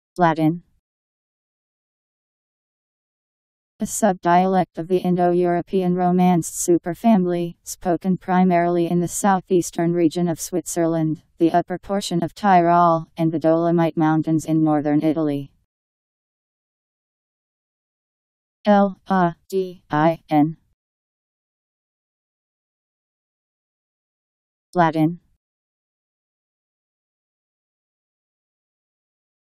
Ladin. A sub-dialect of the Indo-European Romance superfamily, spoken primarily in the southeastern region of Switzerland, the upper portion of Tyrol, and the Dolomite Mountains in northern Italy. Ladin.